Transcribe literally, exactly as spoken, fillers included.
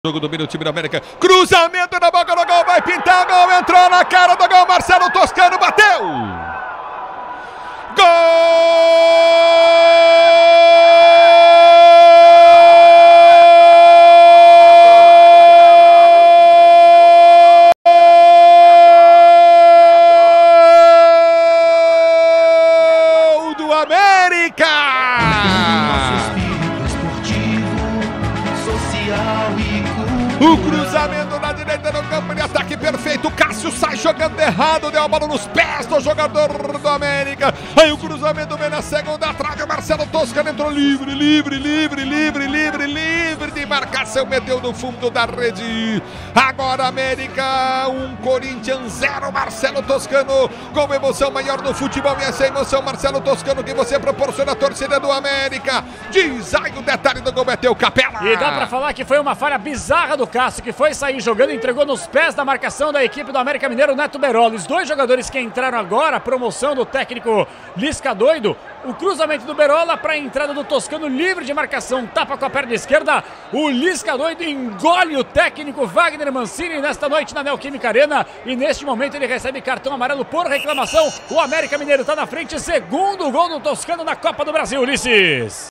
Jogo domina o time da América, cruzamento na boca do gol, vai pintar, gol, entrou na cara do gol, Marcelo Toscano bateu! Gol do América! O cruzamento na direita do campo de ataque perfeito. Cássio sai jogando errado, deu a bola nos pés do jogador do América. Aí o cruzamento vem na segunda trave. O Marcelo Toscano entrou livre, livre, livre, livre, livre, livre de marcação. Meteu no fundo da rede. Agora América um, Corinthians zero. Marcelo Toscano com emoção maior no futebol. E essa emoção, Marcelo Toscano, que você proporciona a torcida do América. Diz aí o detalhe do gol, meteu Capela. E dá pra falar que foi uma falha bizarra do Cássio, que foi sair jogando e entregou nos pés da marcação da equipe do América Mineiro, Neto Beroli. Os dois jogadores que entraram agora, a promoção do técnico Lisca Doido, o cruzamento do Berola para a entrada do Toscano livre de marcação, tapa com a perna esquerda, o Lisca Doido engole o técnico Wagner Mancini nesta noite na Neoquímica Arena e neste momento ele recebe cartão amarelo por reclamação. O América Mineiro está na frente, segundo gol do Toscano na Copa do Brasil, Ulisses.